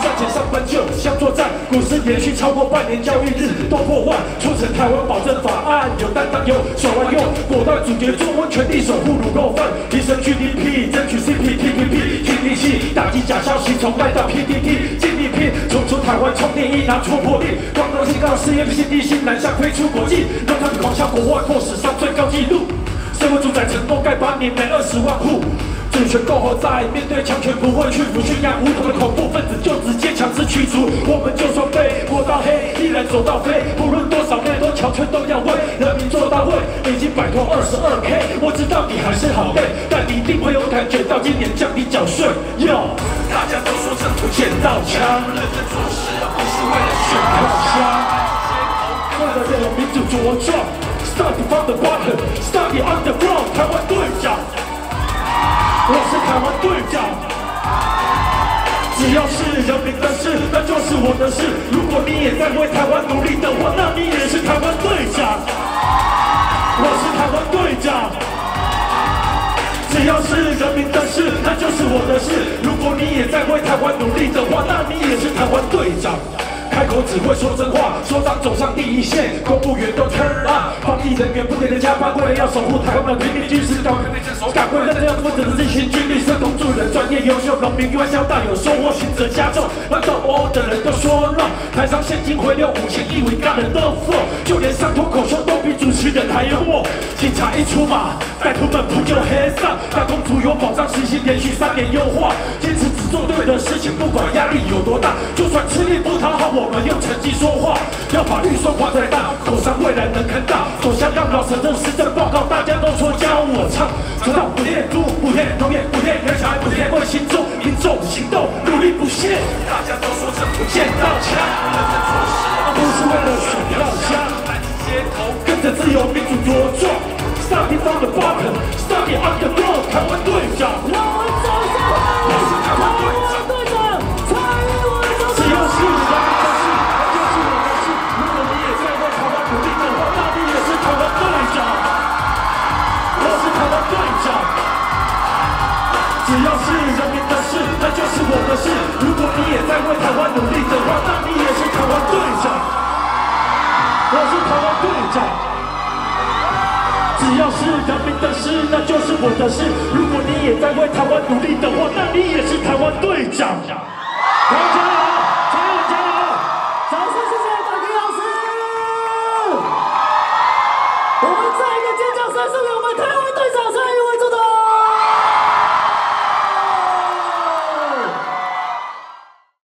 战前上班就像作战，股市连续超过半年交易日都破万，促成台湾保证法案有担当有手腕用，果断阻绝中温全力守护卤肉饭，提升 GDP， 争取 CPTPP， 经济系打击假消息，从卖到 PPT， 尽力拼，冲出台湾充电一拿出魄力，光荣信号试验新地新南向飞出国际，让他们狂销国外破史上最高纪录，社会住宅承诺盖8年每20万户。主权过后再面对强权不会屈服，宣扬无头的恐怖分子就直接强制驱逐。我们就算被摸到黑，依然走到飞，不论多少内多强权都要为人民做到位。已经摆脱22K， 我知道你还是好累，但你一定会有感觉到今年降低缴税。哟，大家都说政府捡到枪，认真做事而不是为了选票箱，为了让民主茁壮。Starting from the bottom, starting on the floor， 台湾队长。我是台湾队长，只要是人民的事，那就是我的事。如果你也在为台湾努力的话，那你也是台湾队长。我是台湾队长，只要是人民的事，那就是我的事。如果你也在为台湾努力的话，那你也是台湾队长。开口只会说真话，首长走上第一线，公务员都 turn up， 防疫人员不停的加班，为了要守护台湾的平民军事，高科内政手感，为了让负责的这群军律社工助人，专业优秀，农民外销大有收获，刑责加重，让斗殴的人都说 no， 台上现金回流5000亿，伟大人都 flow， 就连上脱口秀都比主持人还幽默。警察一出马，歹徒们不就黑上，打工族有保障，实行连续3年优化，坚持只做对的事情，不管压力有多大，就算吃力不讨好我们用成绩说话，要把预算花太大，口上未来能看到。走向让老省政施政报告，大家都说教我唱，直到不练猪不练农业不练人小孩不练，为心中民众行动努力不懈。大家都说政府捡到枪，认真做事而不是为了选票箱，来自街头跟着自由民主茁壮。Starting from the bottom, starting on the floor， 台湾队长，让我们走向我是台湾队长，只要是人民的事，那就是我的事。如果你也在为台湾努力的话，那你也是台湾队长。我是台湾队长，只要是人民的事，那就是我的事。如果你也在为台湾努力的话，那你也是台湾队长。我是台湾队长。只要是人民的事，那就是我的事。如果你也在为台湾努力的话，那你也是台湾队长。